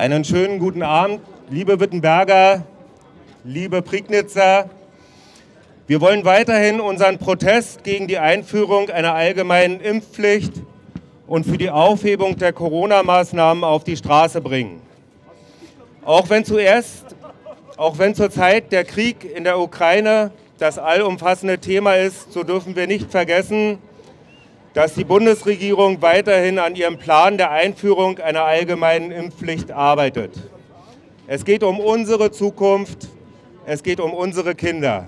Einen schönen guten Abend, liebe Wittenberger, liebe Prignitzer. Wir wollen weiterhin unseren Protest gegen die Einführung einer allgemeinen Impfpflicht und für die Aufhebung der Corona-Maßnahmen auf die Straße bringen. Auch wenn zurzeit der Krieg in der Ukraine das allumfassende Thema ist, so dürfen wir nicht vergessen, dass die Bundesregierung weiterhin an ihrem Plan der Einführung einer allgemeinen Impfpflicht arbeitet. Es geht um unsere Zukunft, es geht um unsere Kinder.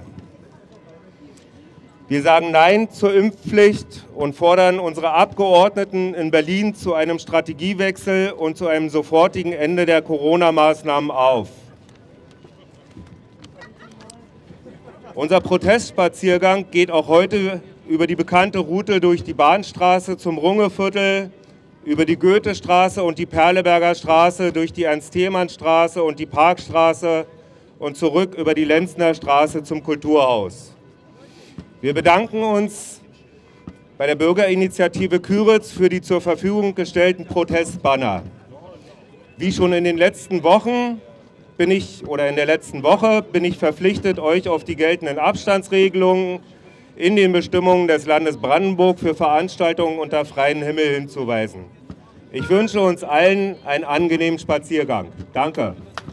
Wir sagen Nein zur Impfpflicht und fordern unsere Abgeordneten in Berlin zu einem Strategiewechsel und zu einem sofortigen Ende der Corona-Maßnahmen auf. Unser Protestspaziergang geht auch heute über die bekannte Route durch die Bahnstraße zum Rungeviertel, über die Goethestraße und die Perleberger Straße, durch die Ernst-Thälmann-Straße und die Parkstraße und zurück über die Lenzner Straße zum Kulturhaus. Wir bedanken uns bei der Bürgerinitiative Küritz für die zur Verfügung gestellten Protestbanner. Wie schon in der letzten Woche bin ich verpflichtet, euch auf die geltenden Abstandsregelungen in den Bestimmungen des Landes Brandenburg für Veranstaltungen unter freiem Himmel hinzuweisen. Ich wünsche uns allen einen angenehmen Spaziergang. Danke.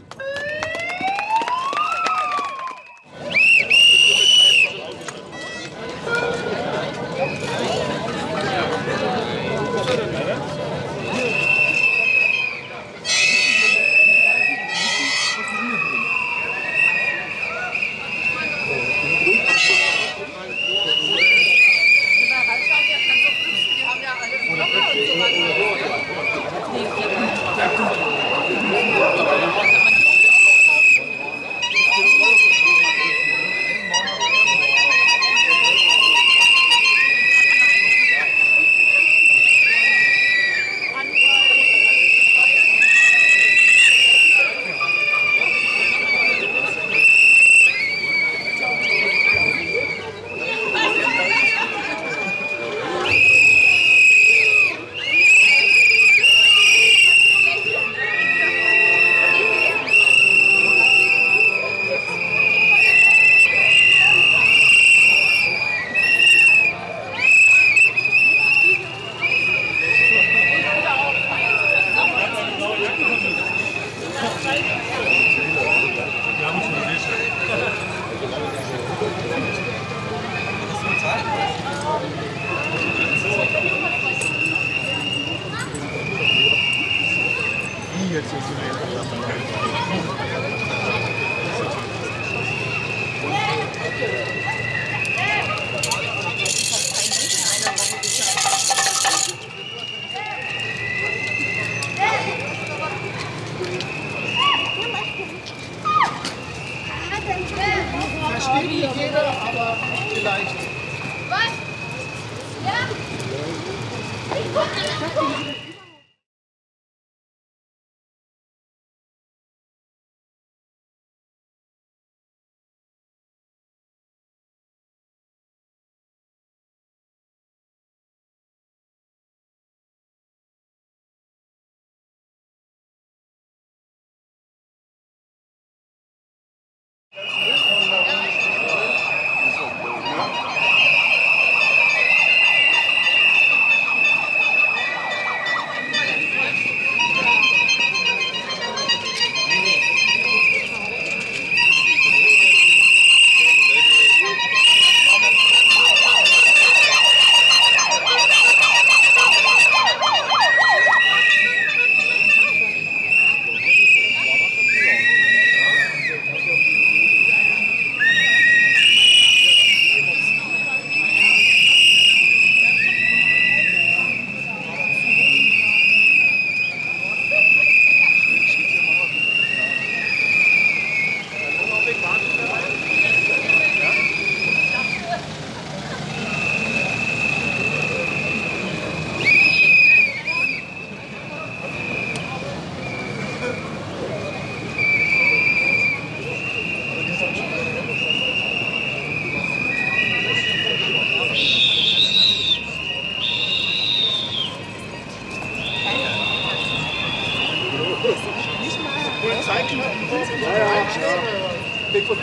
Versteht nicht jeder, aber vielleicht. Was? Ja?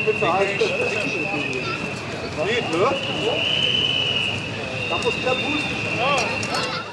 bezahlt. Geht, ne? Da muss wieder pusten.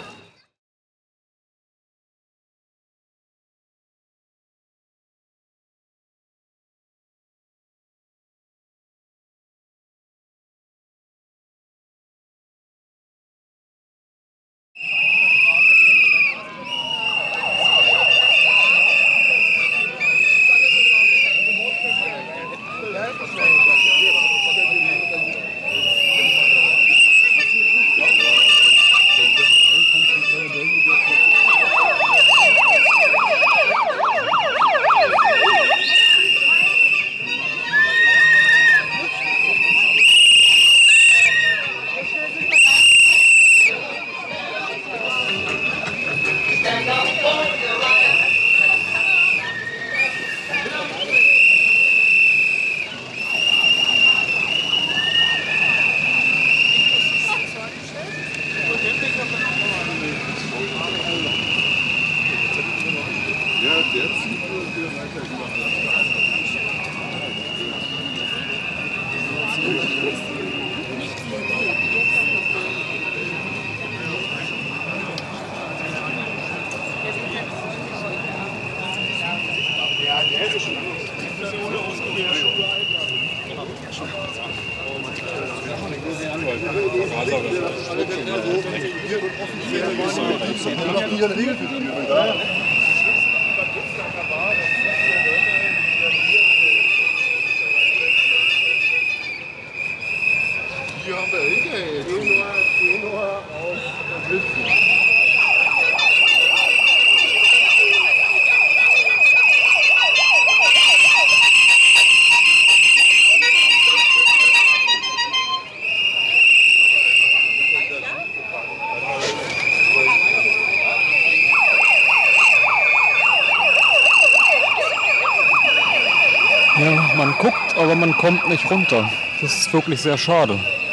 Ja, man guckt, aber man kommt nicht runter. Das ist wirklich sehr schade.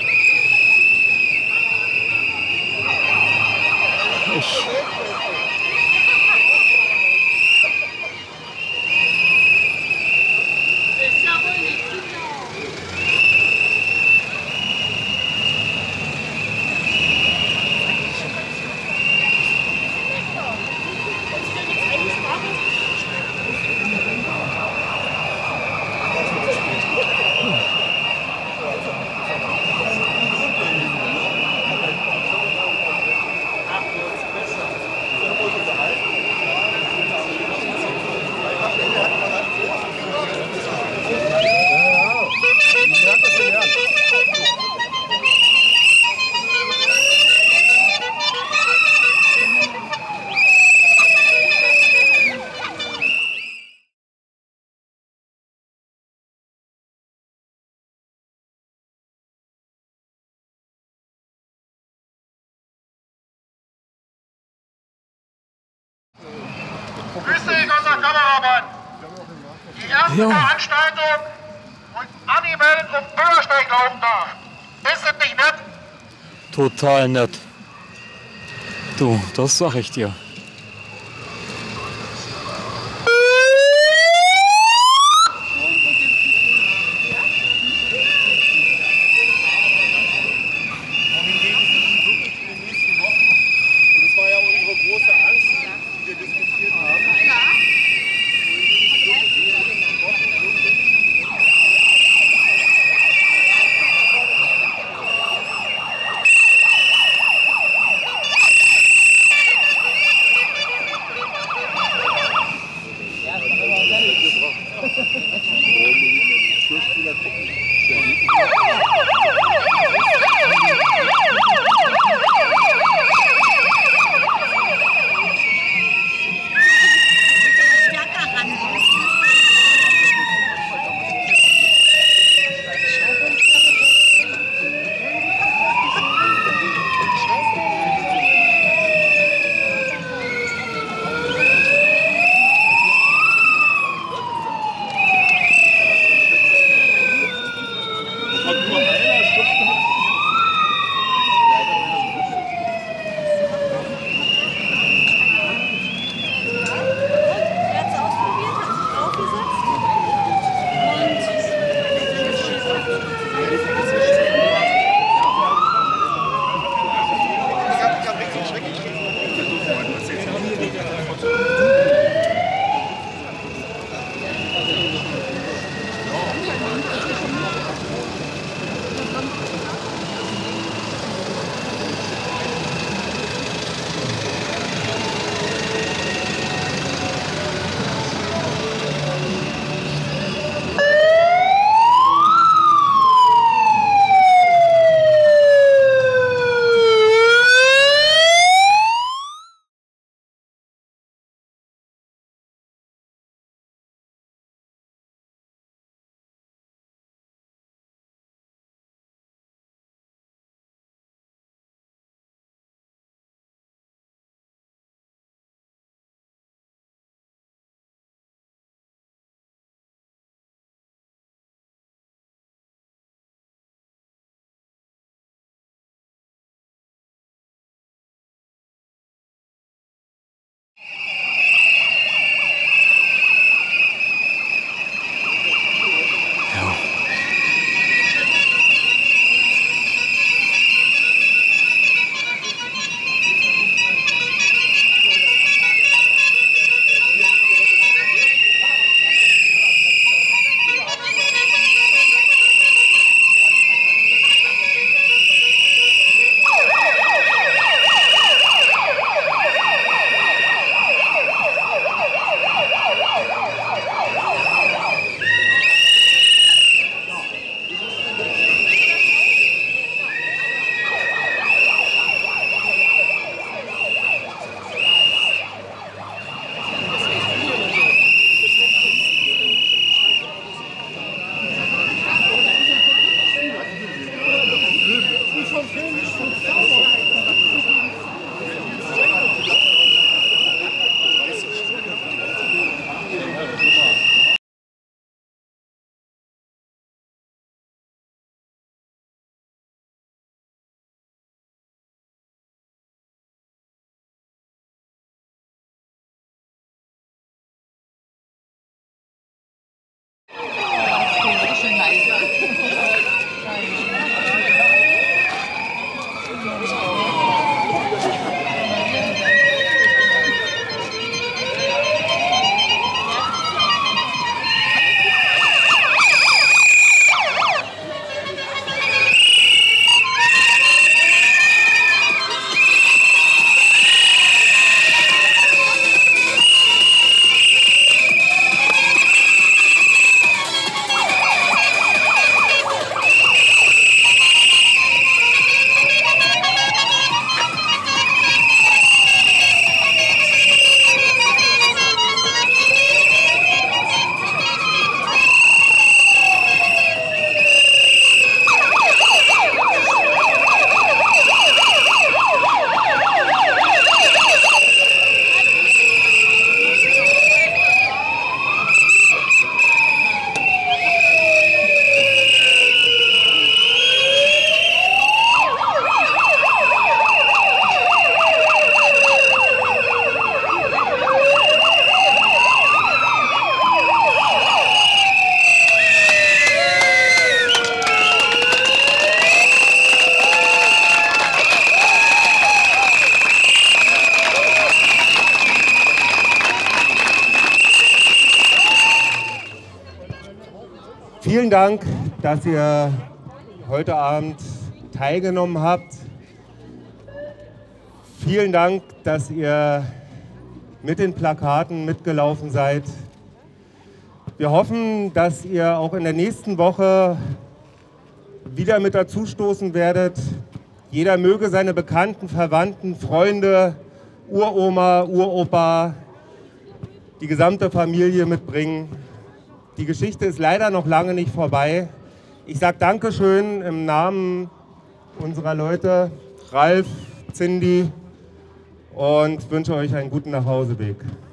Grüß dich, unser Kameramann. Die erste Veranstaltung und Animal auf Bürgersteig laufen darf. Ist das nicht nett? Total nett. Du, das sag ich dir. Vielen Dank, dass ihr heute Abend teilgenommen habt. Vielen Dank, dass ihr mit den Plakaten mitgelaufen seid. Wir hoffen, dass ihr auch in der nächsten Woche wieder mit dazustoßen werdet. Jeder möge seine Bekannten, Verwandten, Freunde, Uroma, Uropa, die gesamte Familie mitbringen. Die Geschichte ist leider noch lange nicht vorbei. Ich sage Dankeschön im Namen unserer Leute, Ralf, Cindy, und wünsche euch einen guten Nachhauseweg.